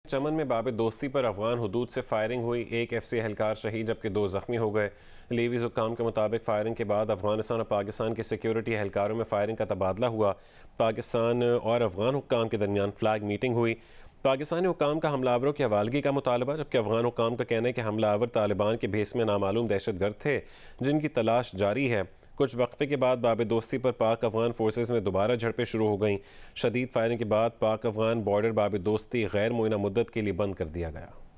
चमन में बाब दोस्ती पर अफगान हुदूद से फायरिंग हुई। एक FC एहलकार शहीद जबकि 2 जख्मी हो गए। लीवीज हुक्काम के मुताबिक फायरिंग के बाद अफगानिस्तान और पाकिस्तान के सिक्योरिटी एहलकारों में फायरिंग का तबादला हुआ। पाकिस्तान और अफगान हुक्काम के दरमियान फ्लैग मीटिंग हुई। पाकिस्तानी हुक्काम का हमलावरों की हवालगी का मुतालबा, जबकि अफगान हुक्काम का कहना है कि हमलावर तालिबान के भेस में नामालूम दहशतगर्द थे जिनकी तलाश जारी है। कुछ वक्फे के बाद बाब दोस्ती पर पाक अफगान फोर्सेज में दोबारा झड़पें शुरू हो गईं। शदीद फायरिंग के बाद पाक अफगान बॉर्डर बाब दोस्ती गैर मुअय्यना मुद्दत के लिए बंद कर दिया गया।